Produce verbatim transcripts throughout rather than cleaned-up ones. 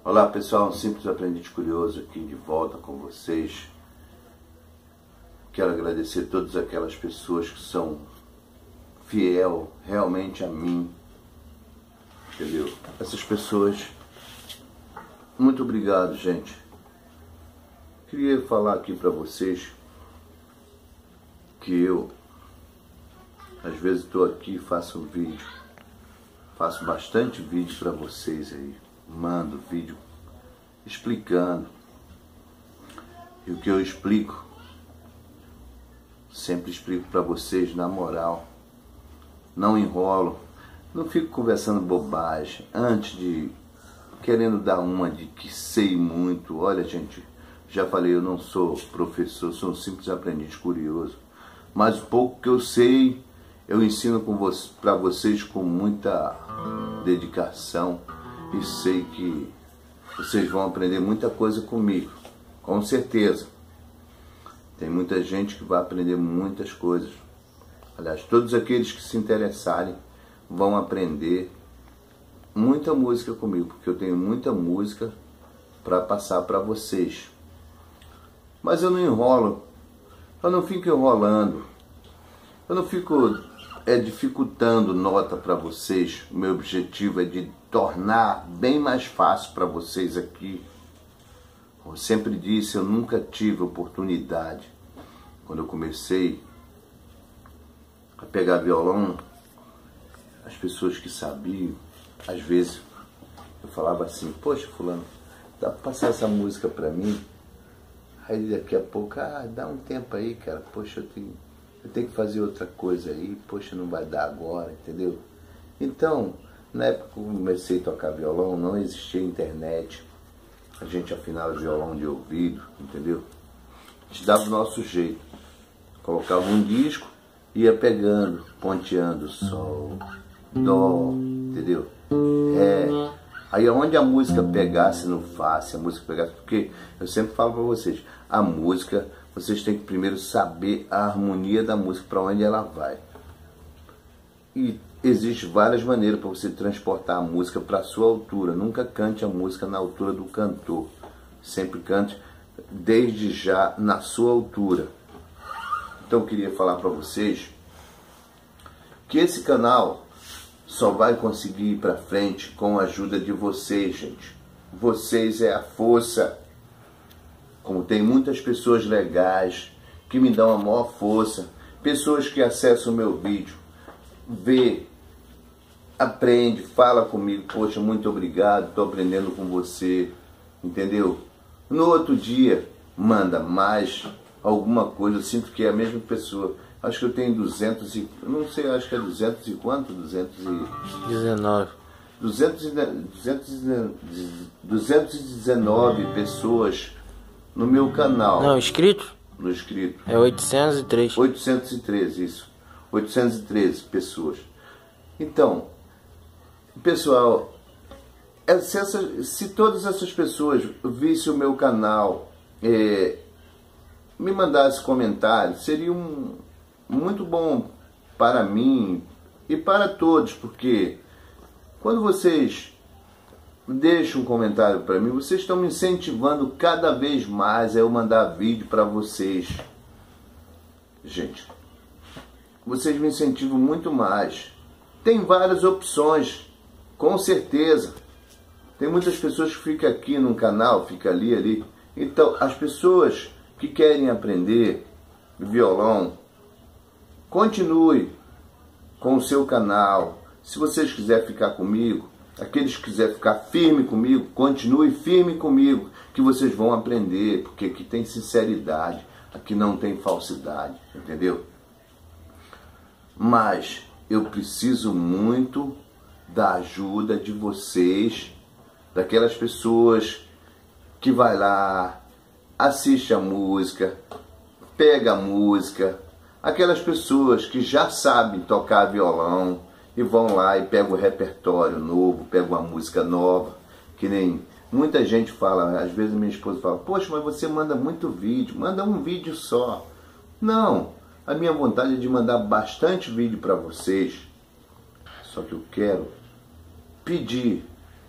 Olá pessoal, um simples aprendiz curioso aqui de volta com vocês. Quero agradecer a todas aquelas pessoas que são fiel realmente a mim, entendeu? Essas pessoas, muito obrigado, gente. Queria falar aqui para vocês que eu, às vezes estou aqui e faço um vídeo, faço bastante vídeo para vocês aí, mando vídeo explicando, e o que eu explico, sempre explico para vocês na moral, não enrolo, não fico conversando bobagem, antes de, querendo dar uma de que sei muito. Olha gente, já falei, eu não sou professor, sou um simples aprendiz curioso, mas o pouco que eu sei, eu ensino para vocês com muita dedicação, e sei que vocês vão aprender muita coisa comigo, com certeza. Tem muita gente que vai aprender muitas coisas. Aliás, todos aqueles que se interessarem vão aprender muita música comigo, porque eu tenho muita música para passar para vocês. Mas eu não enrolo, eu não fico enrolando, eu não fico é, dificultando nota para vocês. O meu objetivo é de tornar bem mais fácil para vocês aqui. Eu sempre disse, eu nunca tive oportunidade. Quando eu comecei a pegar violão, as pessoas que sabiam, às vezes eu falava assim, poxa fulano, dá para passar essa música para mim? Aí daqui a pouco, ah, dá um tempo aí, cara, poxa, eu tenho, eu tenho que fazer outra coisa aí, poxa, não vai dar agora, entendeu? Então, na época que eu comecei a tocar violão, não existia internet, a gente afinava violão de ouvido, entendeu? A gente dava o nosso jeito, colocava um disco, ia pegando, ponteando, sol, dó, entendeu? É, aí onde a música pegasse no fá, se a música pegasse, porque eu sempre falo para vocês, a música, vocês têm que primeiro saber a harmonia da música, para onde ela vai. E existem várias maneiras para você transportar a música para a sua altura. Nunca cante a música na altura do cantor. Sempre cante desde já na sua altura. Então eu queria falar para vocês que esse canal só vai conseguir ir para frente com a ajuda de vocês, gente. Vocês é a força. Como tem muitas pessoas legais que me dão a maior força, pessoas que acessam o meu vídeo, vê, aprende, fala comigo, poxa, muito obrigado, estou aprendendo com você, entendeu? No outro dia, manda mais alguma coisa, eu sinto que é a mesma pessoa. Acho que eu tenho duzentos e, não sei, acho que é duzentos e quanto? duzentos e dezenove. duzentos e dezenove pessoas no meu canal. Não, inscrito? No inscrito. É oitocentos e três. oitocentos e treze, isso. oitocentos e treze pessoas. Então, pessoal, se, essa, se todas essas pessoas vissem o meu canal, é, me mandassem comentários, seria um, muito bom para mim e para todos, porque quando vocês deixam um comentário para mim, vocês estão me incentivando cada vez mais a eu mandar vídeo para vocês. Gente, vocês me incentivam muito mais. Tem várias opções, com certeza. Tem muitas pessoas que ficam aqui no canal, ficam ali, ali. Então, as pessoas que querem aprender violão, continue com o seu canal. Se vocês quiserem ficar comigo, aqueles que quiserem ficar firme comigo, continue firme comigo, que vocês vão aprender, porque aqui tem sinceridade, aqui não tem falsidade, entendeu? Mas eu preciso muito da ajuda de vocês, daquelas pessoas que vai lá, assiste a música, pega a música, aquelas pessoas que já sabem tocar violão e vão lá e pegam o repertório novo, pegam uma música nova, que nem muita gente fala, às vezes minha esposa fala, poxa, mas você manda muito vídeo, manda um vídeo só. Não, a minha vontade é de mandar bastante vídeo para vocês, só que eu quero pedir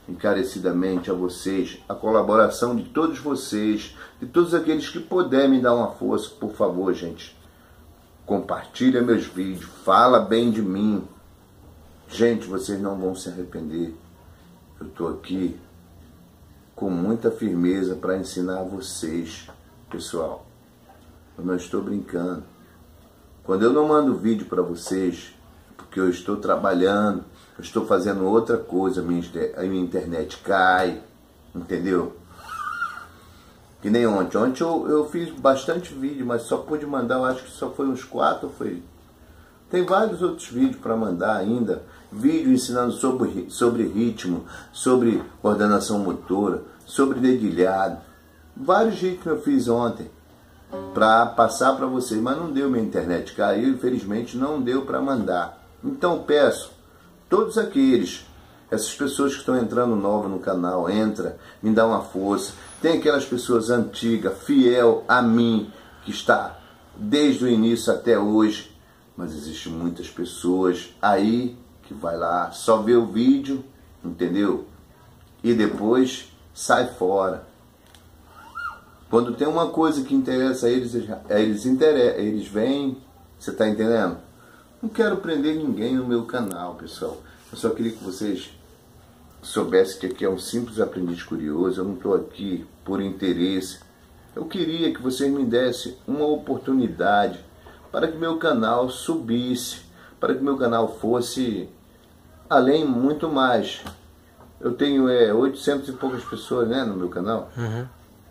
encarecidamente a vocês a colaboração de todos vocês, de todos aqueles que puderem me dar uma força, por favor, gente. Compartilha meus vídeos, fala bem de mim. Gente, vocês não vão se arrepender. Eu estou aqui com muita firmeza para ensinar vocês, pessoal. Eu não estou brincando. Quando eu não mando vídeo para vocês, porque eu estou trabalhando, eu estou fazendo outra coisa, a minha, a minha internet cai, entendeu? Que nem ontem. Ontem eu, eu fiz bastante vídeo, mas só pude mandar, eu acho que só foi uns quatro, foi... Tem vários outros vídeos para mandar ainda. Vídeo ensinando sobre, sobre ritmo, sobre coordenação motora, sobre dedilhado. Vários ritmos eu fiz ontem para passar para vocês, mas não deu, minha internet caiu, infelizmente não deu para mandar. Então peço, todos aqueles, essas pessoas que estão entrando nova no canal, entra, me dá uma força. Tem aquelas pessoas antigas, fiel a mim, que está desde o início até hoje, mas existem muitas pessoas aí que vai lá, só vê o vídeo, entendeu? E depois sai fora. Quando tem uma coisa que interessa a eles, eles, interessa, eles vêm, você está entendendo? Não quero prender ninguém no meu canal, pessoal. Eu só queria que vocês soubessem que aqui é um simples aprendiz curioso. Eu não estou aqui por interesse. Eu queria que vocês me dessem uma oportunidade para que meu canal subisse, para que meu canal fosse além muito mais. Eu tenho é, oitocentas e poucas pessoas, né, no meu canal. Uhum.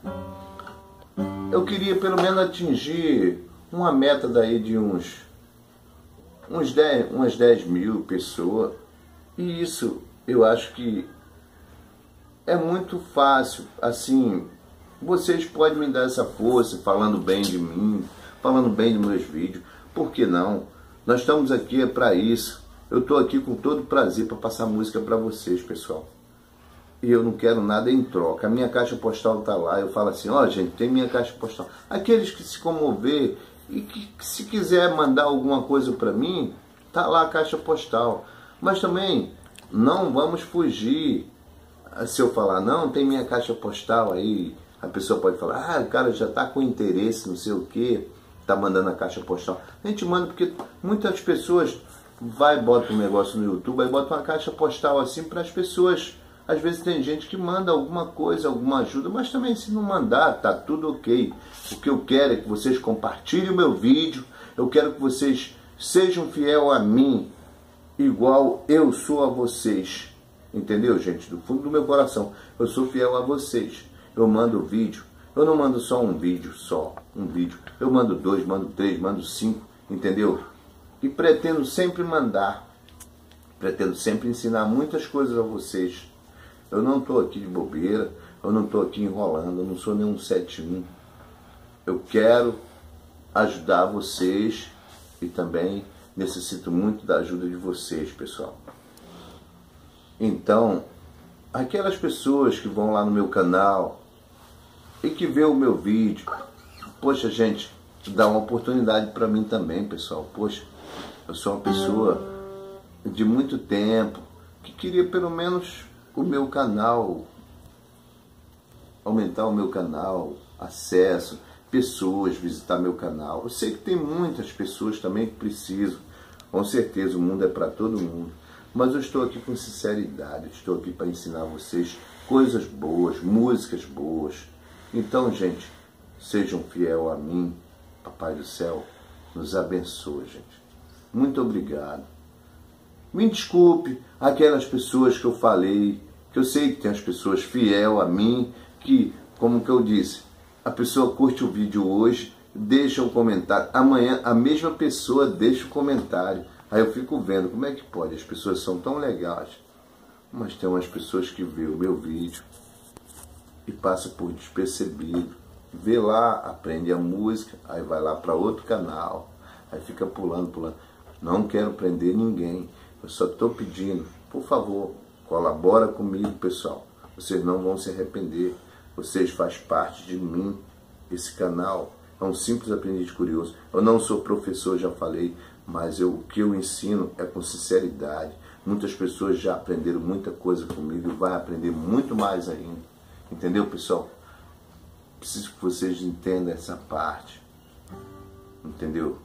Eu queria pelo menos atingir uma meta daí de uns, uns dez, umas dez mil pessoas. E isso eu acho que é muito fácil. Assim, vocês podem me dar essa força falando bem de mim, falando bem dos meus vídeos. Por que não? Nós estamos aqui para isso. Eu estou aqui com todo prazer para passar música para vocês, pessoal. E eu não quero nada em troca. A minha caixa postal está lá. Eu falo assim, ó, oh, gente, tem minha caixa postal. Aqueles que se comover e que, que se quiser mandar alguma coisa para mim, tá lá a caixa postal. Mas também não vamos fugir. Se eu falar, não, tem minha caixa postal aí, a pessoa pode falar, ah, o cara já está com interesse, não sei o que, tá mandando a caixa postal. A gente manda porque muitas pessoas vai, bota um negócio no YouTube, aí bota uma caixa postal assim para as pessoas. Às vezes tem gente que manda alguma coisa, alguma ajuda, mas também se não mandar, tá tudo ok. O que eu quero é que vocês compartilhem o meu vídeo, eu quero que vocês sejam fiel a mim, igual eu sou a vocês. Entendeu, gente? Do fundo do meu coração, eu sou fiel a vocês. Eu mando vídeo, eu não mando só um vídeo, só um vídeo. Eu mando dois, mando três, mando cinco, entendeu? E pretendo sempre mandar, pretendo sempre ensinar muitas coisas a vocês. Eu não estou aqui de bobeira, eu não estou aqui enrolando, eu não sou nenhum sete um. Eu quero ajudar vocês e também necessito muito da ajuda de vocês, pessoal. Então, aquelas pessoas que vão lá no meu canal e que vê o meu vídeo, poxa, gente, dá uma oportunidade para mim também, pessoal. Poxa, eu sou uma pessoa de muito tempo que queria pelo menos o meu canal, aumentar o meu canal, acesso, pessoas visitar meu canal. Eu sei que tem muitas pessoas também que precisam, com certeza o mundo é para todo mundo, mas eu estou aqui com sinceridade, estou aqui para ensinar vocês coisas boas, músicas boas. Então, gente, sejam fiel a mim, Papai do Céu nos abençoe, gente. Muito obrigado. Me desculpe aquelas pessoas que eu falei, que eu sei que tem as pessoas fiel a mim, que, como que eu disse, a pessoa curte o vídeo hoje, deixa um comentário, amanhã a mesma pessoa deixa o um comentário, aí eu fico vendo, como é que pode? As pessoas são tão legais, mas tem umas pessoas que vê o meu vídeo e passa por despercebido, vê lá, aprende a música, aí vai lá para outro canal, aí fica pulando, pulando. Não quero prender ninguém, eu só estou pedindo, por favor, colabora comigo, pessoal. Vocês não vão se arrepender. Vocês fazem parte de mim. Esse canal é um simples aprendiz curioso. Eu não sou professor, já falei, mas eu, o que eu ensino é com sinceridade. Muitas pessoas já aprenderam muita coisa comigo e vai aprender muito mais ainda. Entendeu, pessoal? Preciso que vocês entendam essa parte. Entendeu?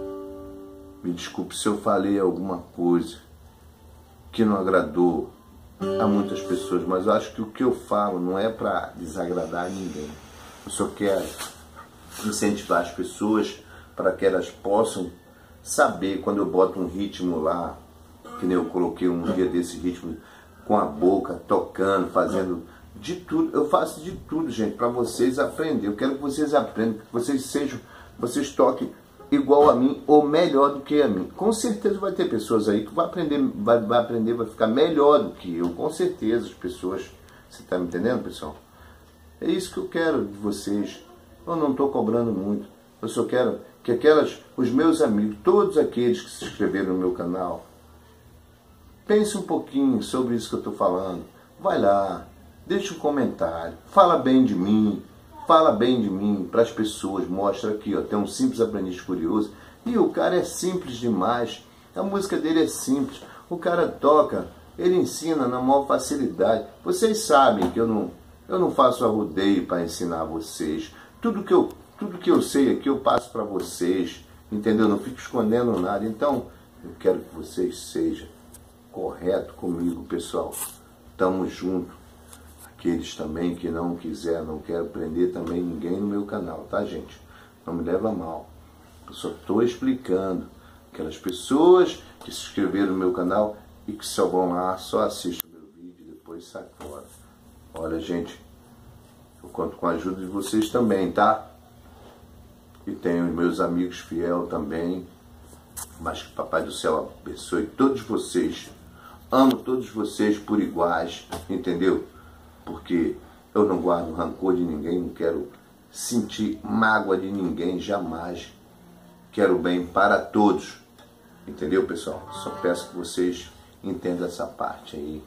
Me desculpe se eu falei alguma coisa que não agradou a muitas pessoas, mas eu acho que o que eu falo não é para desagradar ninguém. Eu só quero incentivar as pessoas para que elas possam saber, quando eu boto um ritmo lá, que nem eu coloquei um dia desse ritmo, com a boca, tocando, fazendo de tudo. Eu faço de tudo, gente, para vocês aprenderem. Eu quero que vocês aprendam, que vocês sejam, vocês toquem igual a mim ou melhor do que a mim. Com certeza vai ter pessoas aí que vai aprender, vai, vai aprender, vai ficar melhor do que eu. Com certeza, as pessoas. Você está me entendendo, pessoal? É isso que eu quero de vocês. Eu não estou cobrando muito. Eu só quero que aquelas, os meus amigos, todos aqueles que se inscreveram no meu canal, pense um pouquinho sobre isso que eu estou falando. Vai lá, deixa um comentário, fala bem de mim, fala bem de mim para as pessoas, mostra aqui, ó, tem um simples aprendiz curioso. E o cara é simples demais, a música dele é simples, o cara toca, ele ensina na maior facilidade. Vocês sabem que eu não, eu não faço arrodeio para ensinar vocês. Tudo que eu, tudo que eu sei aqui eu passo para vocês, entendeu? Não fico escondendo nada. Então, eu quero que vocês sejam corretos comigo, pessoal. Tamo junto. Aqueles também que não quiser, não quero prender também ninguém no meu canal, tá, gente? Não me leva a mal. Eu só estou explicando. Aquelas pessoas que se inscreveram no meu canal e que só vão lá, só assistem o meu vídeo e depois sai fora. Olha, gente, eu conto com a ajuda de vocês também, tá? E tenho meus amigos fiel também. Mas que o Papai do Céu abençoe todos vocês. Amo todos vocês por iguais, entendeu? Porque eu não guardo rancor de ninguém, não quero sentir mágoa de ninguém, jamais. Quero bem para todos, entendeu, pessoal? Só peço que vocês entendam essa parte aí.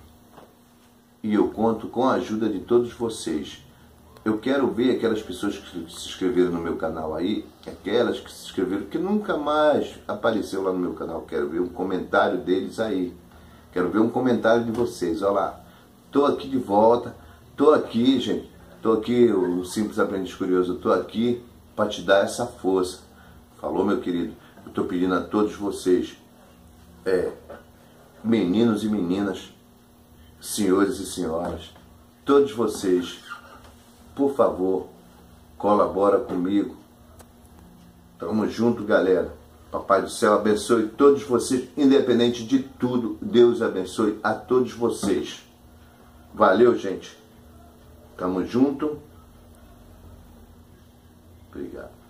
E eu conto com a ajuda de todos vocês. Eu quero ver aquelas pessoas que se inscreveram no meu canal aí, aquelas que se inscreveram, que nunca mais apareceu lá no meu canal. Quero ver um comentário deles aí. Quero ver um comentário de vocês. Olha lá, tô aqui de volta, tô aqui, gente, tô aqui, o Simples Aprendiz Curioso, tô aqui para te dar essa força. Falou, meu querido? Eu tô pedindo a todos vocês, é, meninos e meninas, senhores e senhoras, todos vocês, por favor, colabora comigo. Tamo junto, galera. Papai do Céu abençoe todos vocês, independente de tudo. Deus abençoe a todos vocês. Valeu, gente. Tamo junto. Obrigado.